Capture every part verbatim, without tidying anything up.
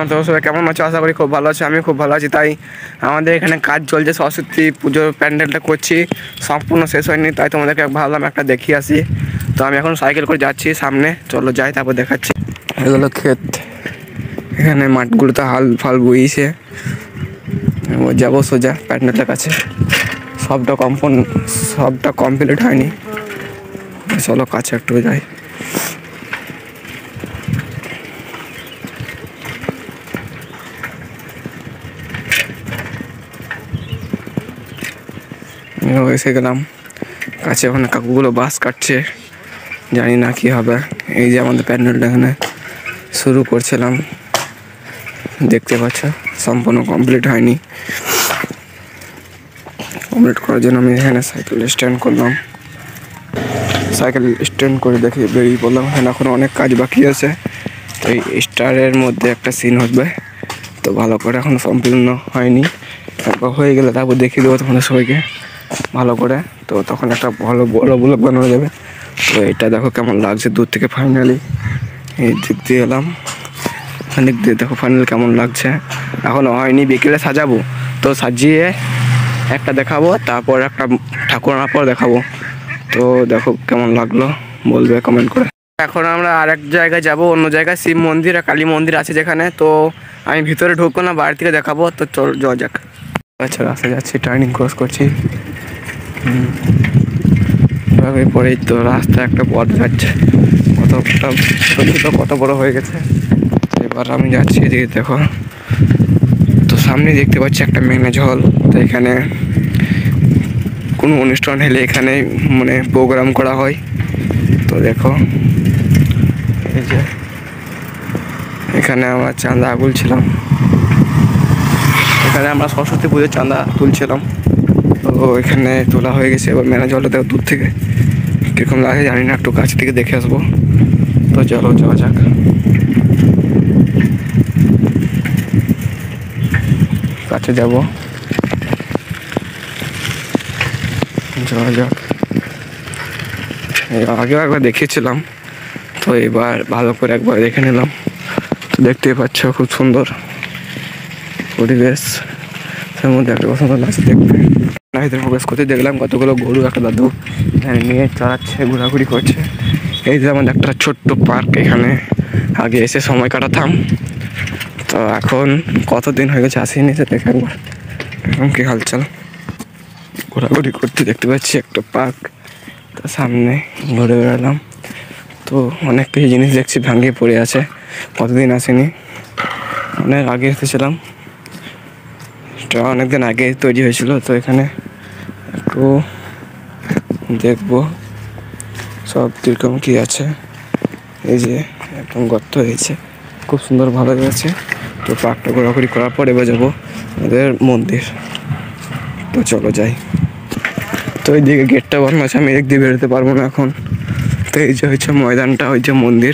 বন্ধুরা, তো সবাই কেমন আছো? আশা করি খুব ভালো আছো। আমি খুব ভালো আছি। তাই আমাদের এখানে কাজ চলছে, সরস্বতী পুজোর প্যান্ডেলটা করছি, সম্পূর্ণ শেষ হয়নি। তাই তোমাদেরকে ভাবলাম একটা দেখিয়ে আসি। তো আমি এখন সাইকেল করে যাচ্ছি সামনে, চলো যাই, তারপর দেখাচ্ছি। এগুলো ক্ষেত, এখানে মাঠগুলোতে হাল ফাল বইছে, যাবো সোজা প্যান্ডেলটার কাছে। সবটা কম্পন সবটা কমপ্লিট হয়নি, চলো কাছে একটু যাই। এসে গেলাম কাছে, ওখানে কাকুগুলো বাঁশ কাটছে, জানি না কি হবে। এই যে আমাদের প্যান্ডেলটা এখানে শুরু করছিলাম, দেখতে পাচ্ছ সম্পূর্ণ কমপ্লিট হয়নি। কমপ্লিট করার জন্য আমি এখানে সাইকেল স্ট্যান্ড করলাম, সাইকেল স্ট্যান্ড করে দেখে বেরিয়ে পড়লাম। এখানে এখন অনেক কাজ বাকি আছে। তো এই স্টারের মধ্যে একটা সিন হবে, তো ভালো করে এখন সম্পূর্ণ হয়নি। তারপর হয়ে গেলে তারপর দেখিয়ে দেবো তোমাদের সবাইকে ভালো করে। তো তখন একটা ভালো বড় ব্লগ বানানো যাবে। তো এটা দেখো কেমন লাগছে দূর থেকে। ফাইনালি এই দিক দিয়ে এলাম, দিক দিয়ে দেখো ফাইনাল কেমন লাগছে। এখনও হয়নি, বিকেলে সাজাবো। তো সাজিয়ে একটা দেখাবো, তারপর একটা ঠাকুর পর দেখাবো। তো দেখো কেমন লাগলো বলবে কমেন্ট করে। এখন আমরা আর এক জায়গায় যাবো, অন্য জায়গায় শিব মন্দির আর কালী মন্দির আছে যেখানে। তো আমি ভিতরে ঢুকবো না, বাইরে থেকে দেখাবো। তো চল যাওয়া যাক। আচ্ছা, রাস্তা যাচ্ছি, টার্নিং ক্রস করছি। পরেই তো রাস্তা একটা পথ যাচ্ছে, কতটা ছোট কত বড় হয়ে গেছে। এবার আমি যাচ্ছি এদিকে দেখো। তো সামনে দেখতে পাচ্ছি একটা ম্যারেজ হল। তো এখানে কোনো অনুষ্ঠান হলে এখানে মানে প্রোগ্রাম করা হয়। তো দেখো এই যে এখানে আমরা চাঁদা তুলছিলাম, এখানে আমরা সরস্বতী পুজোর চাঁদা তুলছিলাম। তো এখানে তোলা হয়ে গেছে। এবার ম্যারেজ হলটা দেখো দূর থেকে কীরকম লাগে জানি না, একটু কাছ থেকে দেখে আসবো। তো চলো যাওয়া যাক। কাছে যাবো, যাওয়া যাক। আগেও একবার দেখিয়েছিলাম, তো এবার ভালো করে একবার দেখে নিলাম। তো দেখতেই পাচ্ছ খুব সুন্দর পরিবেশ, তার মধ্যে একটা সুন্দর লাগছে দেখতে। ভিতরে প্রবেশ করতে দেখলাম কতগুলো গরু একটা দাদু এখানে নিয়ে চড়াচ্ছে, ঘোরাঘুরি করছে। এই যে আমাদের একটা ছোট্ট পার্ক, এখানে আগে এসে সময় কাটাতাম। তো এখন কতদিন হয়ে গেছে আসিনি, তো দেখে একবার এখন কি হালচাল। ঘোরাঘুরি করতে দেখতে পাচ্ছি একটা পার্ক, তার সামনে ঘুরে বেড়ালাম। তো অনেক কিছু জিনিস দেখছি ভাঙিয়ে পড়ে আছে, কতদিন আসেনি, অনেক আগে এসেছিলাম। এটা অনেকদিন আগে তৈরি হয়েছিল। তো এখানে একটু দেখবো সব কীরকম কী আছে। এই যে একদম গর্ত হয়েছে, খুব সুন্দর ভালো লেগেছে। তো পার্কটা ঘোরাঘুরি করার পর এবার যাবো আমাদের মন্দির। তো চলো যাই। তো এই দিকে গেটটা বন্ধ আছে, আমি এক দিয়ে বেরোতে পারবো না এখন। তো এই যে হচ্ছে ময়দানটা, ওই যে মন্দির,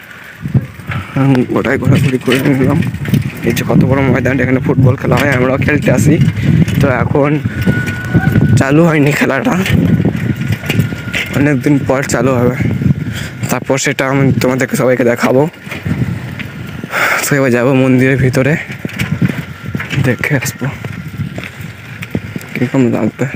ওটাই ঘোরাঘুরি করে নিলাম। এই যে কত বড় ময়দান, এখানে ফুটবল খেলা হয়, আমরাও খেলতে আসি। তো এখন চালু হয়নি খেলাটা, অনেকদিন পর চালু হবে। তারপর সেটা আমি তোমাদেরকে সবাইকে দেখাবো। তো এবার যাবো মন্দিরের ভিতরে, দেখে আসবো কীরকম লাগবে।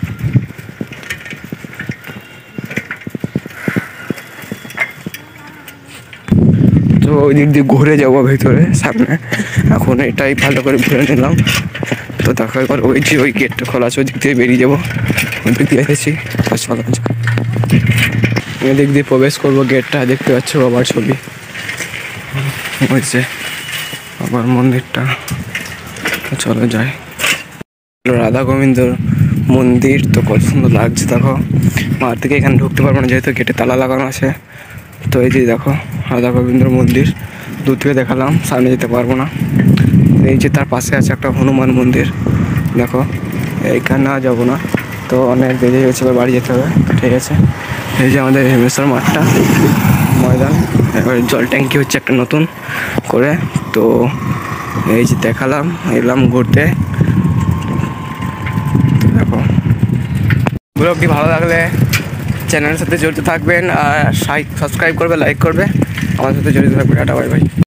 তো ওই দিক দিয়ে ঘুরে যাবো ভিতরে সামনে। এখন এটাই ভালো করে ঘুরে নিলাম। তো দেখো এবার ওই যে ওই গেটটা খোলা আছে, ওই দিক দিয়ে বেরিয়ে যাবো। ওই দিক দিয়ে এসেছি, চলো ওই দিক দিয়ে প্রবেশ করবো। গেটটা দেখতে পাচ্ছ বাবার ছবি, ওই যে বাবার মন্দিরটা। চলো যাই। রাধা গোবিন্দর মন্দির, তো কত সুন্দর লাগছে দেখো। মার থেকে এখানে ঢুকতে পারবো না, যেহেতু গেটে তালা লাগানো আছে। তো এই যে দেখো রাধা গোবিন্দর মন্দির, দূর থেকে দেখালাম, সামনে যেতে পারবো না। এই যে তার পাশে আছে একটা হনুমান মন্দির, দেখো এইখানে যাবো না, তো অনেক দেরি হয়েছে, বাড়ি যেতে হবে। ঠিক আছে, এই যে আমাদের হেমেশ্বর মাঠটা, ময়দান। এবার জল ট্যাঙ্কি হচ্ছে একটা নতুন করে। তো এই যে দেখালাম, এলাম ঘুরতে। দেখো ব্লগটি ভালো লাগলে চ্যানেলের সাথে জড়িত থাকবেন, আর সাবস্ক্রাইব করবে, লাইক করবে, আমার সাথে জড়িত থাকবে। Tata, bye by.